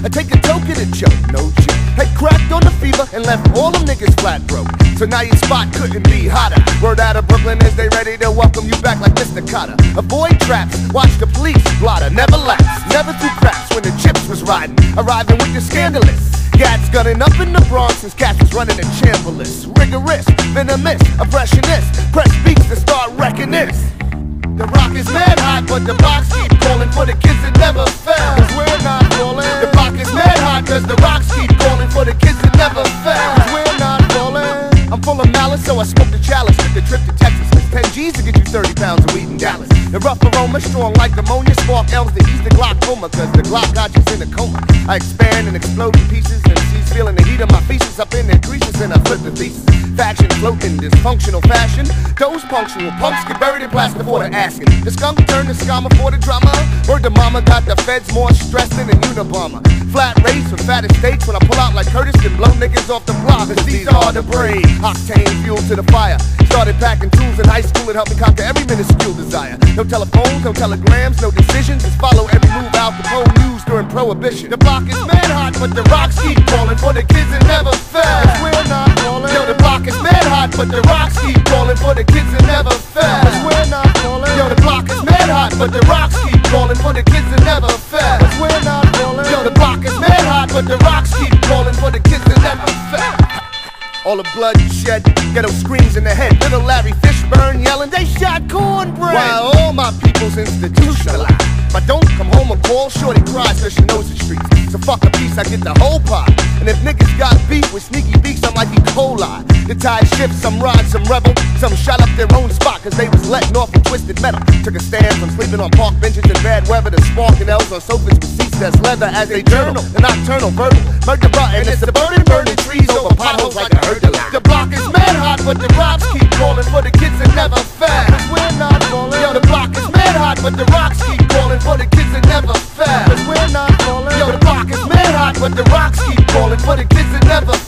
I take a token and choke, no joke. Had cracked on the fever and left all them niggas flat broke. So now your spot couldn't be hotter. Word out of Brooklyn is they ready to welcome you back like Mr. Cotter. Avoid traps, watch the police blotter, never lapse. Never threw craps when the chips was riding. Arriving with the scandalous. Gats gunning up in the Bronx since cats was running the chamberless. Rigorous, venomous, oppressionist. Press beats to start wrecking this. The rock is mad hot, but the box keep calling for the kids that never fell. Cause we're not falling. The rock is mad hot, cause the rocks keep calling for the kids that never fell. Cause we're not falling. I'm full of malice, so I smoke the chalice. Took the trip to Texas. It's 10 G's to get you 30 pounds of weed in Dallas. The rough aroma, strong like ammonia. Spark L's to ease the glaucoma, cause the Glock got you in a coma. I expand and explode in pieces, and she's feeling the heat of my feces up in their creases, and I flip the thesis. Faction floating, dysfunctional fashion. Those punctual punks get buried in plaster for the asking. The skunk turned the scammer for the drama. Word to mama got the feds more stressed than a Unabomber. Flat rates with fat estates when I pull out like Curtis and blow niggas off the block. Cause these are the brave. Octane fuel to the fire. Started packing tools in high school that helped me conquer every minuscule desire. No telephones, no telegrams, no decisions. Just follow every move Al Capone used during Prohibition. The block is mad hot, but the rocks keep calling for the kids that never fell. Cause we're not falling. Yo, the block is mad hot, but the rocks keep calling for the kids that never fell. Cause we're not falling. Yo, the block is mad hot, but the rocks keep calling for the kids that never fell. Cause we're not falling. Yo, the block is mad hot, but the rocks keep calling for the kids that never fell. All the blood shed, ghetto screams in the head. Little Larry Fishburne yelling, they shot cornbread. While all my people's institutionalized. If I don't come home and call, shorty cries cause she knows the streets. So fuck a piece, I get the whole pie. And if niggas got beef with sneaky beaks, I might be Coli. The tide shifts, some ride, some rebel. Some shot up their own spot cause they was letting off with twisted metal. Took a stand from sleeping on park benches in bad weather to sparking L's on sofas with seats that's leather as they journal. The nocturnal verbal, murder button, it's the burning trees over potholes like a hurdler. The block is mad hot, but the rocks keep calling for the kids that never fell. Cause we're not falling. Yo, the block is mad hot, but the rocks keep calling for the kids that never fell. Cause we're not falling. Yo, the block is mad hot, but the rocks keep calling for the kids that never